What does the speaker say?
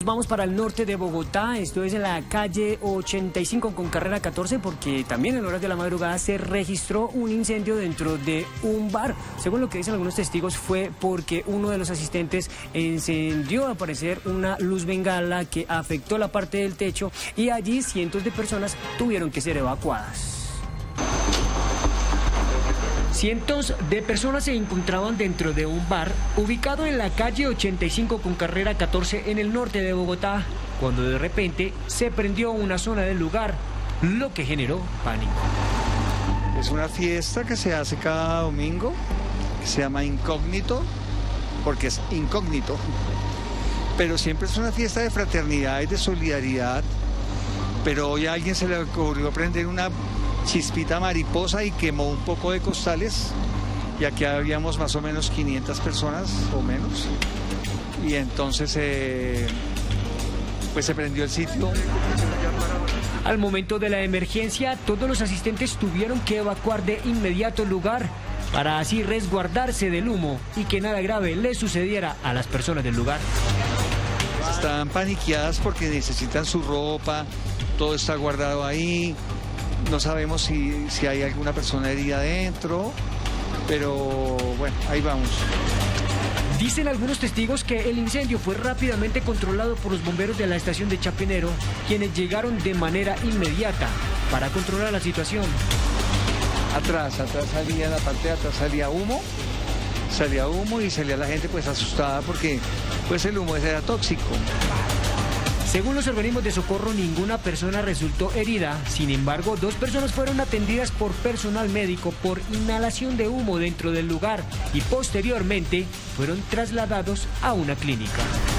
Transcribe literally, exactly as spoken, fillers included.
vamos para el norte de Bogotá, esto es en la calle ochenta y cinco con carrera catorce, porque también en horas de la madrugada se registró un incendio dentro de un bar. Según lo que dicen algunos testigos, fue porque uno de los asistentes encendió, al parecer, una luz bengala que afectó la parte del techo y allí cientos de personas tuvieron que ser evacuadas. Cientos de personas se encontraban dentro de un bar ubicado en la calle ochenta y cinco con carrera catorce en el norte de Bogotá, cuando de repente se prendió una zona del lugar, lo que generó pánico. Es una fiesta que se hace cada domingo, que se llama Incógnito, porque es incógnito, pero siempre es una fiesta de fraternidad y de solidaridad, pero hoy a alguien se le ocurrió prender una chispita mariposa y quemó un poco de costales, y aquí habíamos más o menos quinientas personas o menos, y entonces eh, pues se prendió el sitio. Al momento de la emergencia, todos los asistentes tuvieron que evacuar de inmediato el lugar para así resguardarse del humo y que nada grave les sucediera a las personas del lugar. Están paniqueadas porque necesitan su ropa, todo está guardado ahí. No sabemos si, si hay alguna persona herida adentro, pero bueno, ahí vamos. Dicen algunos testigos que el incendio fue rápidamente controlado por los bomberos de la estación de Chapinero, quienes llegaron de manera inmediata para controlar la situación. Atrás, atrás salía, en la parte de atrás salía humo, salía humo y salía la gente pues asustada porque pues el humo ese era tóxico. Según los organismos de socorro, ninguna persona resultó herida. Sin embargo, dos personas fueron atendidas por personal médico por inhalación de humo dentro del lugar y posteriormente fueron trasladados a una clínica.